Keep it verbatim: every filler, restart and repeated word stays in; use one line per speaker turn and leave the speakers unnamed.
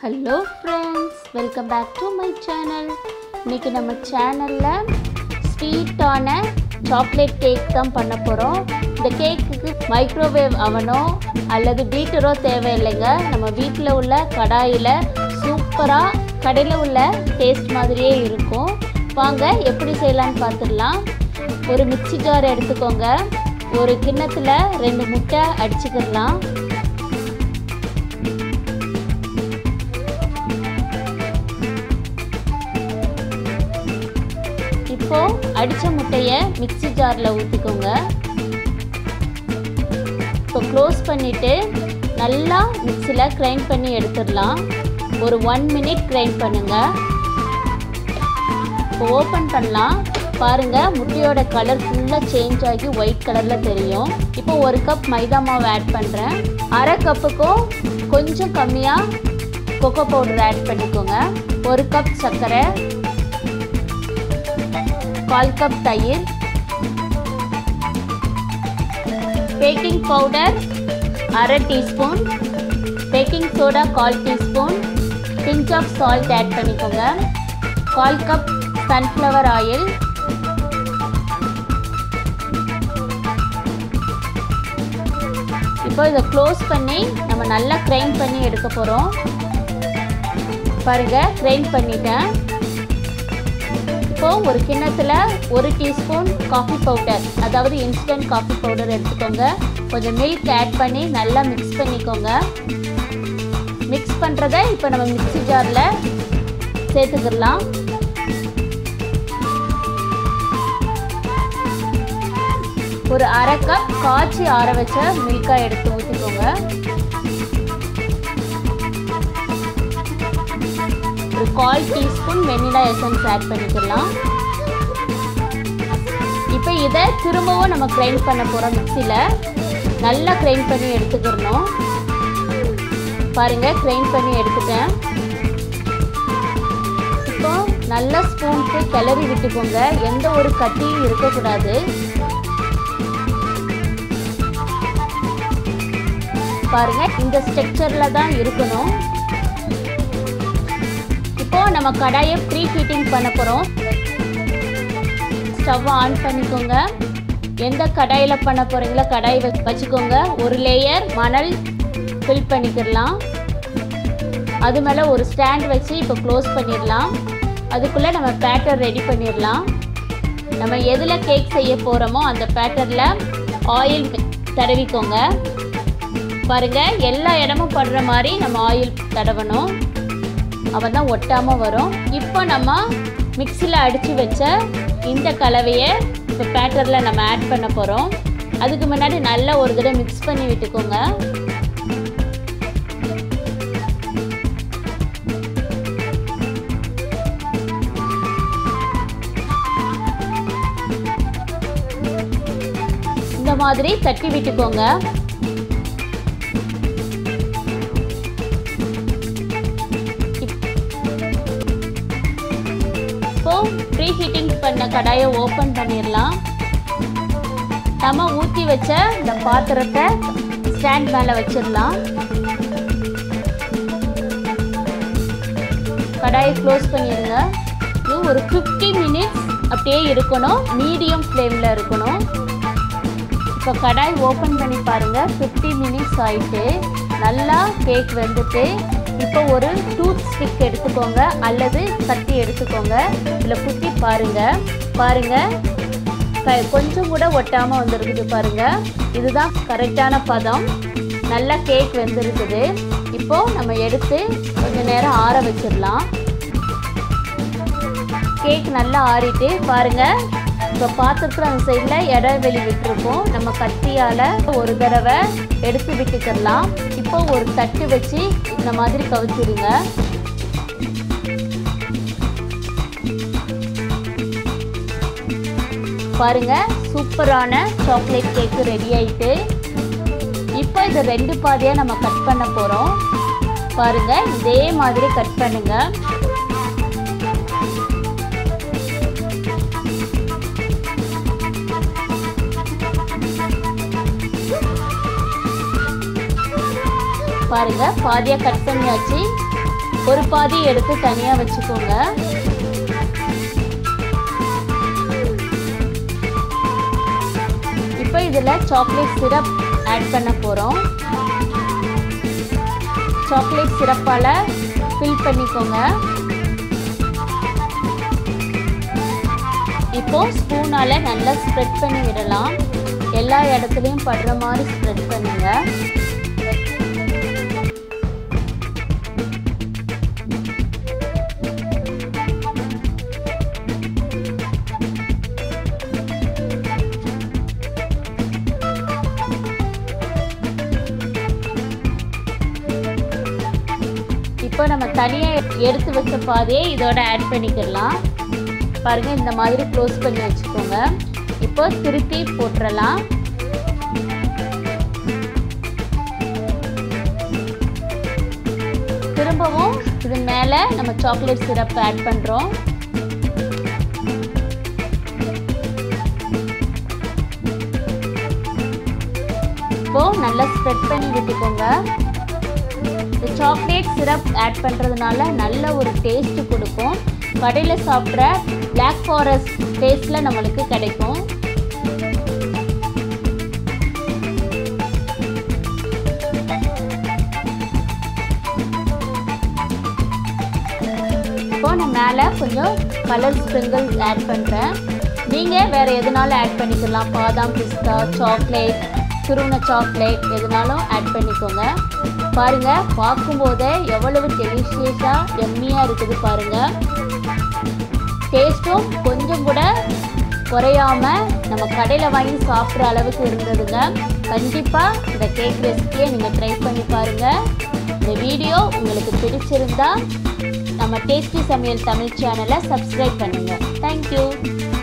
Hello friends, welcome back to my channel. இன்னைக்கு நம்ம சேனல்ல ஸ்வீட்டான சாக்லேட் கேக் தான் பண்ண போறோம். இந்த கேக்குக்கு மைக்ரோவேவ் அவனோ அல்லது பீட்டரோ தேவையில்லைங்க. நம்ம வீட்ல உள்ள கடாயில சூப்பரா கடையில உள்ள டேஸ்ட் மாதிரியே இருக்கும். வாங்க எப்படி செய்யலாம்னு பார்த்துடலாம். ஒரு மிக்ஸி ஜார் எடுத்துக்கோங்க. ஒரு கிண்ணத்துல ரெண்டு முட்டை அடிச்சுக்கலாம். இப்போ அடிச்ச முட்டையை மிக்ஸி ஜார்ல ஊத்திக்கோங்க. இப்போ க்ளோஸ் பண்ணிட்டு நல்லா மிக்ஸில கிரைண்ட் பண்ணி எடுத்துடலாம். ஒரு ஒன் மினிட் கிரைண்ட் பண்ணுங்க. இப்போ ஓபன் பண்ணலாம். பாருங்க முட்டையோட கலர் ஃபுல்லா சேஞ்ச் ஆகி ஒயிட் கலர்ல தெரியும். இப்போ ஒரு கப் மைதா மாவு ஆட் பண்றேன். அரை கப்புக்கும் கொஞ்சம் கம்மியா கோகோ பவுடர் ஆட் பண்ணிக்கோங்க. ஒரு கப் சர்க்கரை, கால் கப் தயிர், பேக்கிங் பவுடர் அரை டீஸ்பூன், பேக்கிங் சோடா கால் teaspoon, pinch of salt add பண்ணிக்கோங்க. கால் கப் சன்ஃப்ளவர் ஆயில், இப்போ இதை க்ளோஸ் பண்ணி நம்ம நல்லா கிரைண்ட் பண்ணி எடுக்க போகிறோம். பாருங்க கிரைண்ட் பண்ணிட்டேன். இப்போ ஒரு கிண்ணத்துல ஒரு டீஸ்பூன் காஃபி பவுடர், அதாவது இன்ஸ்டன்ட் காஃபி பவுடர் எடுத்துக்கோங்க. கொஞ்சம் மில்க் ஆட் பண்ணி நல்லா மிக்ஸ் பண்ணிக்கோங்க. மிக்ஸ் பண்ணுறதை இப்போ நம்ம மிக்ஸி ஜாரில் சேர்த்துக்கலாம். ஒரு அரை கப் காய்ச்சி ஆற வச்ச மில்கா எடுத்து ஊற்றிக்கோங்க. ஒரு கால் டீஸ்பூன் வெனிலா எசன்ஸ் ஆட் பண்ணிக்கலாம். இப்போ இதை திரும்பவும் நம்ம கிரைண்ட் பண்ண போகிறோம். மிக்ஸியில் நல்லா கிரைண்ட் பண்ணி எடுத்துக்கிறணும். பாருங்க கிரைண்ட் பண்ணி எடுத்துட்டேன். இப்போ நல்லா ஸ்பூனுக்கு கிளறி விட்டுக்கோங்க. எந்த ஒரு கட்டியும் இருக்கக்கூடாது. பாருங்க இந்த ஸ்ட்ரக்சர்ல தான் இருக்கணும். இப்போ நம்ம கடாயை ப்ரீ ஹீட்டிங் பண்ண போறோம். ஸ்டவ் ஆன் பண்ணிக்கோங்க. எந்த கடாயில பண்ண போறீங்களோ கடாய் வச்சுக்கோங்க. ஒரு லேயர் மணல் ஃபில் பண்ணிக்கலாம். அது மேல ஒரு ஸ்டாண்ட் வச்சு இப்போ க்ளோஸ் பண்ணிடலாம். அதுக்குள்ள நம்ம பேட்டர் ரெடி பண்ணிடலாம். நம்ம எதுல கேக் செய்ய போறோமோ அந்த பேட்டர்ல ஆயில் தடவிக்கோங்க. பாருங்க எல்லா இடமும் படுற மாதிரி நம்ம ஆயில் தடவணும். அவன் தான் ஒட்டாம வரும். இப்போ நம்ம மிக்ஸியில் அடிச்சு வச்ச இந்த கலவையை இப்போ பேட்டரில் நம்ம ஆட் பண்ண போகிறோம். அதுக்கு முன்னாடி நல்லா ஒரு தடவை மிக்ஸ் பண்ணி விட்டுக்கோங்க. இந்த மாதிரி தட்டி விட்டுக்கோங்க. ப்ரீ ஹீட்டிங் பண்ண கடாயை ஓப்பன் பண்ணிடலாம். நம்ம ஊற்றி வச்ச இந்த பாத்திரத்தை ஸ்டாண்ட் மேலே வச்சிடலாம். கடாயை க்ளோஸ் பண்ணிடுங்க. இது ஒரு ஃபிஃப்டி மினிட்ஸ் அப்படியே இருக்கணும். மீடியம் ஃப்ளேமில் இருக்கணும். இப்போ கடாய் ஓப்பன் பண்ணி பாருங்கள். ஃபிஃப்டி மினிட்ஸ் ஆயிட்டு நல்லா கேக் வெந்துட்டு. இப்போ ஒரு டூத் ஸ்டிக் எடுத்துக்கோங்க அல்லது கத்தி எடுத்துக்கோங்க. இதில் குத்தி பாருங்க. பாருங்க கொஞ்சம் கூட ஒட்டாமல் வந்துருக்குது. பாருங்க இதுதான் கரெக்டான பதம். நல்லா கேக் வெந்திருக்குது. இப்போ நம்ம எடுத்து கொஞ்சம் நேரம் ஆற வச்சிடலாம். கேக் நல்லா ஆறிட்டு பாருங்க. இப்போ பாத்திரத்தில் அந்த சைடில் இடைவெளி விட்டுருக்கோம். நம்ம கத்தியால் ஒரு தடவை எடுத்து விட்டுக்கலாம். இப்போ ஒரு தட்டு வச்சு இந்த மாதிரி கவுச்சிடுங்க. பாருங்க சூப்பரான சாக்லேட் கேக்கு ரெடி ஆயிட்டு. இப்போ இதை ரெண்டு பாதியாக நம்ம கட் பண்ண போகிறோம். பாருங்க இதே மாதிரி கட் பண்ணுங்க. பாருங்க பாதியா கட் பண்ணியாச்சு. ஒரு பாதி எடுத்து தனியாக வச்சுக்கோங்க. இப்போ இதில் சாக்லேட் சிரப் ஆட் பண்ண போகிறோம். சாக்லேட் சிரப்பால் ஃபில் பண்ணிக்கோங்க. இப்போ ஸ்பூனால் நல்லா ஸ்ப்ரெட் பண்ணி விடலாம். எல்லா இடத்துலையும் படுற மாதிரி ஸ்ப்ரெட் பண்ணுங்க. இப்போ நம்ம தனியாக எடுத்து வச்ச பாதையை இதோட ஆட் பண்ணிக்கலாம். பாருங்கள், இந்த மாதிரி க்ளோஸ் பண்ணி வச்சுக்கோங்க. இப்போ திருப்பி போட்டுடலாம். திரும்பவும் இது மேலே நம்ம சாக்லேட் சிரப் ஆட் பண்ணுறோம். இப்போ நல்லா ஸ்ப்ரெட் பண்ணி விட்டுக்கோங்க. இந்த சாக்லேட் சிரப் ஆட் பண்ணுறதுனால நல்ல ஒரு டேஸ்ட்டு கொடுக்கும். கடையில் சாப்பிட்ற பிளாக் ஃபாரஸ்ட் டேஸ்ட்டில் நம்மளுக்கு கிடைக்கும். இப்போ நான் மேலே கொஞ்சம் கலர் ஸ்ப்ரிங்கிள்ஸ் ஆட் பண்ணுறேன். நீங்கள் வேறு எதுனாலும் ஆட் பண்ணிக்கலாம். பாதாம், பிஸ்தா, சாக்லேட், துருவன சாக்லேட் எதுனாலும் ஆட் பண்ணிக்கோங்க. பாருங்கள், பார்க்கும்போதே எவ்வளவு டெலிஷியஸாக எம்மியாக இருக்குது பாருங்கள். டேஸ்ட்டும் கொஞ்சம் கூட குறையாமல் நம்ம கடையில் வாங்கி சாப்பிட்ற அளவுக்கு இருந்ததுங்க. கண்டிப்பாக இந்த கேக் ரெசிபியை நீங்கள் ட்ரை பண்ணி பாருங்கள். இந்த வீடியோ உங்களுக்கு பிடிச்சிருந்தா நம்ம டேஸ்டி சமையல் தமிழ் சேனலை சப்ஸ்கிரைப் பண்ணுங்கள். தேங்க்யூ.